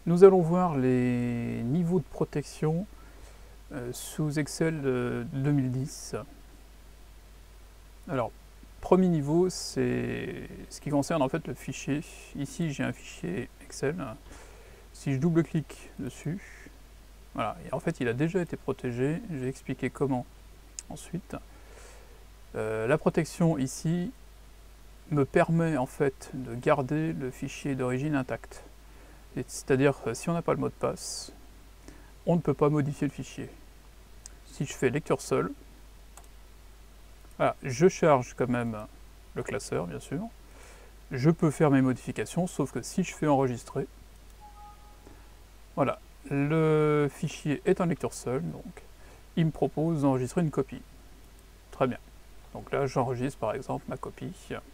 Nous allons voir les niveaux de protection sous Excel 2010. Alors, premier niveau, c'est ce qui concerne en fait le fichier. Ici, j'ai un fichier Excel. Si je double-clique dessus, voilà, et en fait, il a déjà été protégé. Je vais expliquer comment ensuite. La protection ici me permet en fait de garder le fichier d'origine intact. C'est-à-dire, si on n'a pas le mot de passe, on ne peut pas modifier le fichier. Si je fais lecture seule, voilà, je charge quand même le classeur, bien sûr. Je peux faire mes modifications, sauf que si je fais enregistrer, voilà, le fichier est en lecture seule, donc il me propose d'enregistrer une copie. Très bien. Donc là, j'enregistre par exemple ma copie.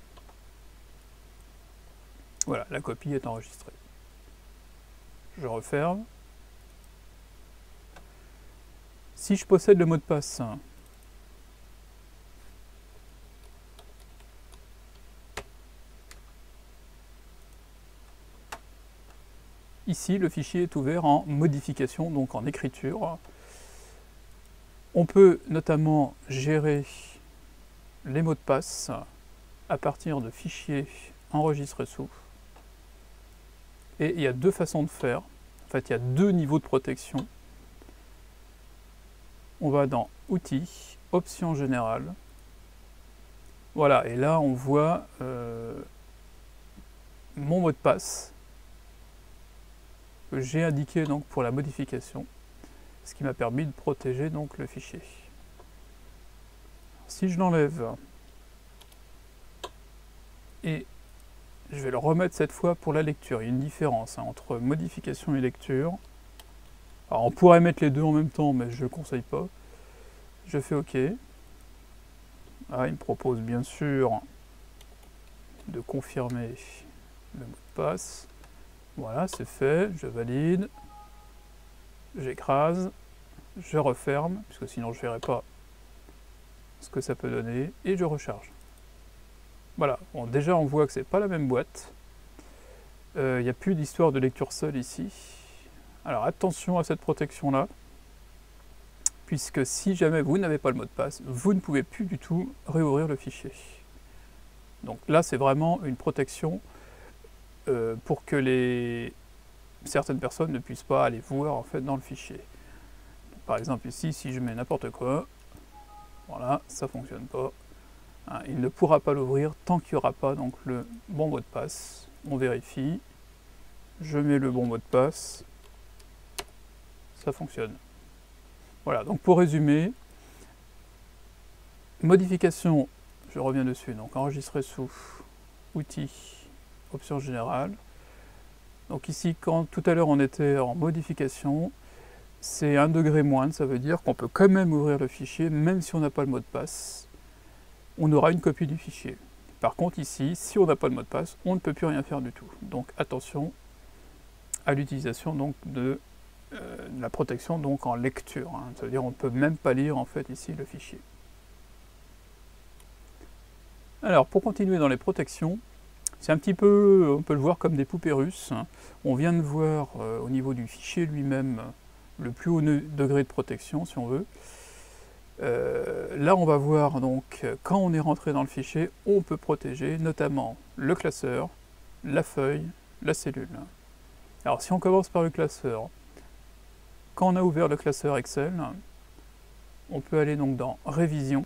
Voilà, la copie est enregistrée. Je referme. Si je possède le mot de passe, ici, le fichier est ouvert en modification, donc en écriture. On peut notamment gérer les mots de passe à partir de fichiers enregistrés sous. Et il y a deux façons de faire. En fait, il y a deux niveaux de protection. On va dans Outils, Options générales. Voilà, et là on voit mon mot de passe que j'ai indiqué donc pour la modification, ce qui m'a permis de protéger donc le fichier. Si je l'enlève et je vais le remettre cette fois pour la lecture, il y a une différence entre modification et lecture. Alors on pourrait mettre les deux en même temps, mais je ne le conseille pas. Je fais OK. Ah, il me propose bien sûr de confirmer le mot de passe. Voilà, c'est fait, je valide, j'écrase, je referme, puisque sinon je ne verrai pas ce que ça peut donner, et je recharge. Voilà, bon, déjà on voit que c'est pas la même boîte. Il n'y a plus d'histoire de lecture seule ici. Alors attention à cette protection-là, puisque si jamais vous n'avez pas le mot de passe, vous ne pouvez plus du tout réouvrir le fichier. Donc là, c'est vraiment une protection pour que certaines personnes ne puissent pas aller voir en fait dans le fichier. Donc, par exemple ici, si je mets n'importe quoi, voilà, ça ne fonctionne pas. Hein, il ne pourra pas l'ouvrir tant qu'il n'y aura pas donc, le bon mot de passe. On vérifie, je mets le bon mot de passe, ça fonctionne. Voilà, donc pour résumer, modification, je reviens dessus, donc enregistrer sous outils, options générales. Donc ici, quand tout à l'heure on était en modification, c'est 1 degré moindre, ça veut dire qu'on peut quand même ouvrir le fichier, même si on n'a pas le mot de passe. On aura une copie du fichier. Par contre ici, si on n'a pas le mot de passe, on ne peut plus rien faire du tout. Donc attention à l'utilisation donc de la protection donc en lecture. Hein. Ça veut dire qu'on ne peut même pas lire en fait ici le fichier. Alors pour continuer dans les protections, c'est un petit peu, on peut le voir comme des poupées russes. On vient de voir au niveau du fichier lui-même le plus haut degré de protection si on veut. Là on va voir donc quand on est rentré dans le fichier, on peut protéger notamment le classeur, la feuille, la cellule. Alors si on commence par le classeur, quand on a ouvert le classeur Excel, on peut aller donc dans Révision.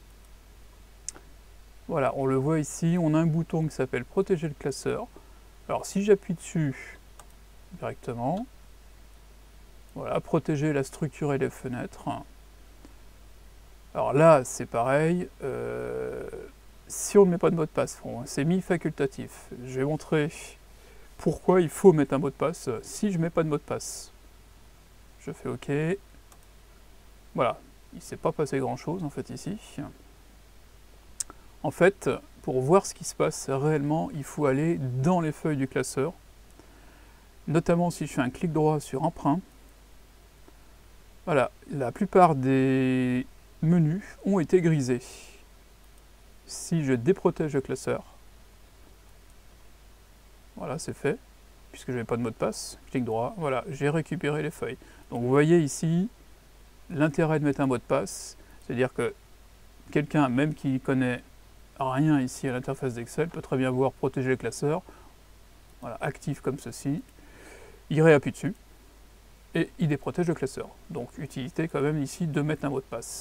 Voilà, on le voit ici, on a un bouton qui s'appelle Protéger le classeur. Alors si j'appuie dessus directement, voilà, protéger la structure et les fenêtres. Alors là, c'est pareil, si on ne met pas de mot de passe, c'est mis facultatif. Je vais montrer pourquoi il faut mettre un mot de passe si je ne mets pas de mot de passe. Je fais OK. Voilà, il ne s'est pas passé grand-chose en fait ici. En fait, pour voir ce qui se passe réellement, il faut aller dans les feuilles du classeur. Notamment si je fais un clic droit sur Emprunt. Voilà, la plupart des menus ont été grisés. Si je déprotège le classeur, voilà, c'est fait. puisque je n'avais pas de mot de passe, clic droit, voilà, j'ai récupéré les feuilles. Donc vous voyez ici l'intérêt de mettre un mot de passe, c'est-à-dire que quelqu'un, même qui connaît rien ici à l'interface d'Excel, peut très bien voir protéger le classeur, voilà, actif comme ceci, il réappuie dessus, et il déprotège le classeur. Donc utilité quand même ici de mettre un mot de passe.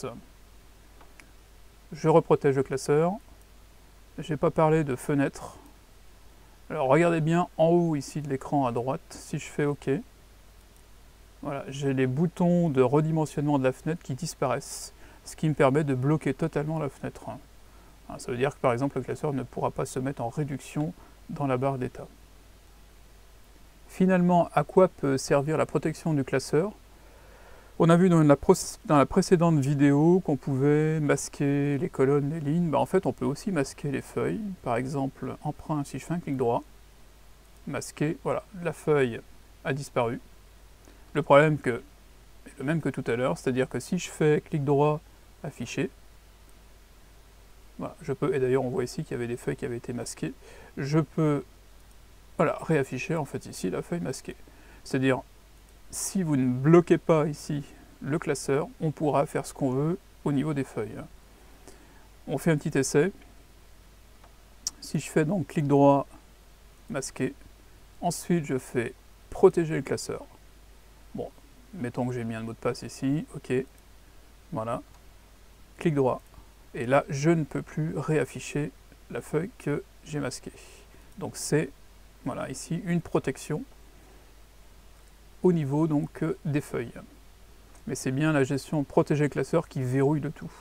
Je reprotège le classeur, je n'ai pas parlé de fenêtre. Alors regardez bien en haut ici de l'écran à droite, si je fais OK, voilà, j'ai les boutons de redimensionnement de la fenêtre qui disparaissent, ce qui me permet de bloquer totalement la fenêtre. Ça veut dire que par exemple le classeur ne pourra pas se mettre en réduction dans la barre d'état. Finalement, à quoi peut servir la protection du classeur? On a vu dans la précédente vidéo qu'on pouvait masquer les colonnes, les lignes. En fait, on peut aussi masquer les feuilles. Par exemple, emprunt, si je fais un clic droit, masquer, voilà, la feuille a disparu. Le problème est le même que tout à l'heure, c'est-à-dire que si je fais clic droit, afficher, voilà, je peux, et d'ailleurs on voit ici qu'il y avait des feuilles qui avaient été masquées, je peux, voilà, réafficher en fait ici la feuille masquée. C'est-à-dire, si vous ne bloquez pas ici le classeur, on pourra faire ce qu'on veut au niveau des feuilles. On fait un petit essai. Si je fais donc clic droit, masquer, ensuite je fais protéger le classeur. Bon, mettons que j'ai mis un mot de passe ici, OK, voilà, clic droit, et là je ne peux plus réafficher la feuille que j'ai masquée. Donc c'est, voilà, ici une protection au niveau donc des feuilles. Mais c'est bien la gestion protéger classeur qui verrouille le tout.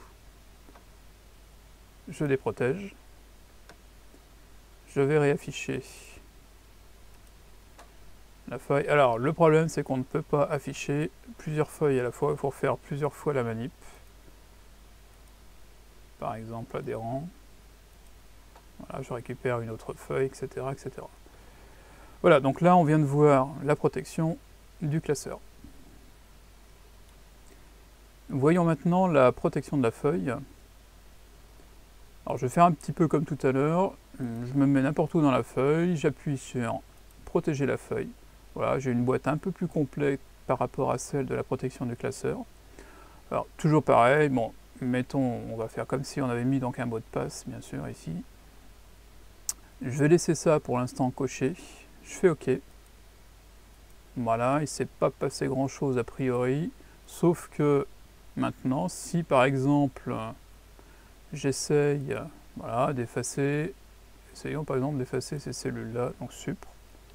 Je déprotège. Je vais réafficher la feuille. Alors le problème c'est qu'on ne peut pas afficher plusieurs feuilles à la fois, il faut faire plusieurs fois la manip. Par exemple adhérent. Voilà, je récupère une autre feuille, etc., etc. Voilà, donc là on vient de voir la protection du classeur. Voyons maintenant la protection de la feuille. Alors je vais faire un petit peu comme tout à l'heure, je me mets n'importe où dans la feuille, j'appuie sur protéger la feuille. Voilà, j'ai une boîte un peu plus complète par rapport à celle de la protection du classeur. Alors toujours pareil, bon, mettons, on va faire comme si on avait mis donc un mot de passe, bien sûr, ici. Je vais laisser ça pour l'instant coché, je fais OK. Voilà, il ne s'est pas passé grand chose a priori, sauf que maintenant, si par exemple j'essaye, voilà, d'effacer, essayons par exemple d'effacer ces cellules-là, donc supr.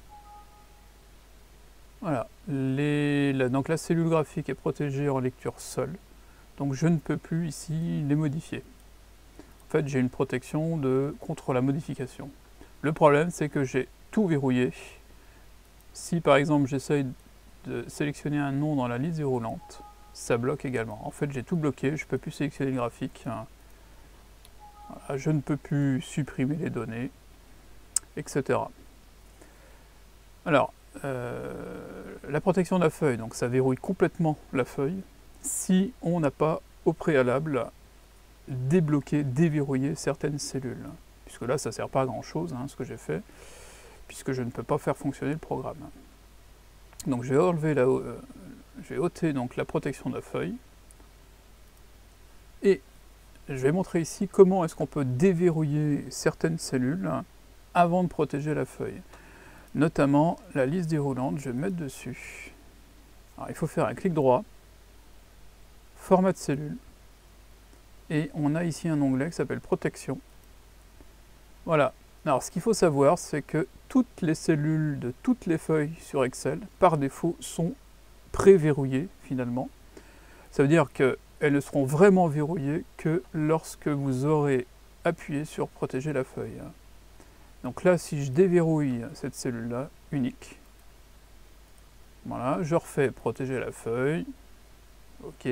Voilà, donc la cellule graphique est protégée en lecture seule, donc je ne peux plus ici les modifier. En fait, j'ai une protection contre la modification. Le problème, c'est que j'ai tout verrouillé. Si par exemple j'essaye de sélectionner un nom dans la liste déroulante, ça bloque également. En fait, j'ai tout bloqué, je ne peux plus sélectionner le graphique. Voilà, je ne peux plus supprimer les données, etc. Alors, la protection de la feuille, donc ça verrouille complètement la feuille si on n'a pas au préalable débloqué, déverrouillé certaines cellules. Puisque là, ça ne sert pas à grand chose, ce que j'ai fait, puisque je ne peux pas faire fonctionner le programme. Donc je vais enlever je vais ôter donc la protection de la feuille. Et je vais montrer ici comment est-ce qu'on peut déverrouiller certaines cellules avant de protéger la feuille. Notamment la liste déroulante, je vais me mettre dessus. Alors il faut faire un clic droit, format de cellule, et on a ici un onglet qui s'appelle protection. Voilà. Alors ce qu'il faut savoir, c'est que toutes les cellules de toutes les feuilles sur Excel, par défaut, sont pré-verrouillées finalement. Ça veut dire qu'elles ne seront vraiment verrouillées que lorsque vous aurez appuyé sur protéger la feuille. Donc là, si je déverrouille cette cellule-là, unique, voilà, je refais protéger la feuille, OK.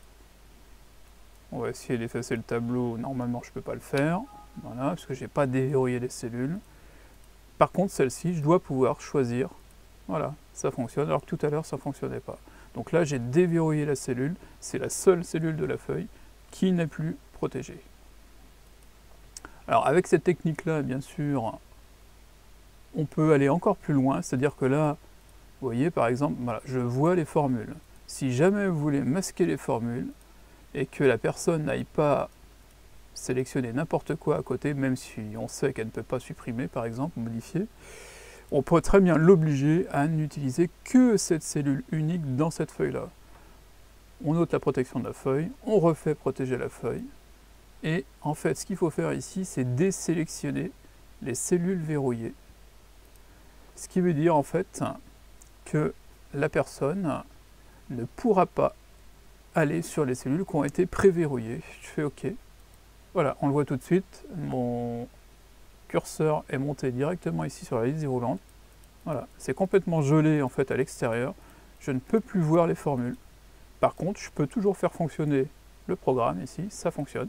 On va essayer d'effacer le tableau, normalement je ne peux pas le faire, voilà, parce que je n'ai pas déverrouillé les cellules. Par contre, celle-ci, je dois pouvoir choisir, voilà, ça fonctionne, alors que tout à l'heure, ça ne fonctionnait pas. Donc là, j'ai déverrouillé la cellule, c'est la seule cellule de la feuille qui n'est plus protégée. Alors avec cette technique-là, bien sûr, on peut aller encore plus loin, c'est-à-dire que là, vous voyez par exemple, voilà, je vois les formules. Si jamais vous voulez masquer les formules et que la personne n'aille pas sélectionner n'importe quoi à côté, même si on sait qu'elle ne peut pas supprimer par exemple, modifier, on peut très bien l'obliger à n'utiliser que cette cellule unique dans cette feuille-là. On ôte la protection de la feuille, on refait protéger la feuille, et en fait ce qu'il faut faire ici, c'est désélectionner les cellules verrouillées. Ce qui veut dire en fait que la personne ne pourra pas aller sur les cellules qui ont été préverrouillées. Je fais OK. Voilà, on le voit tout de suite, mon curseur est monté directement ici sur la liste déroulante. Voilà, c'est complètement gelé en fait à l'extérieur. Je ne peux plus voir les formules. Par contre, je peux toujours faire fonctionner le programme ici, ça fonctionne.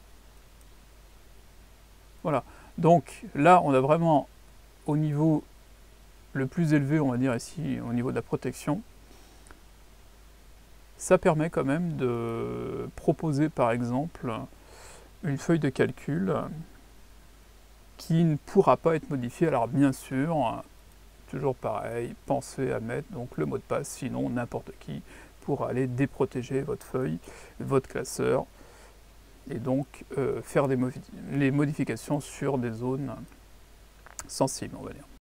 Voilà, donc là on a vraiment au niveau le plus élevé, on va dire ici, au niveau de la protection. Ça permet quand même de proposer par exemple une feuille de calcul qui ne pourra pas être modifiée. Alors bien sûr, toujours pareil, pensez à mettre donc le mot de passe, sinon n'importe qui pourra aller déprotéger votre feuille, votre classeur, et donc faire les modifications sur des zones sensibles, on va dire.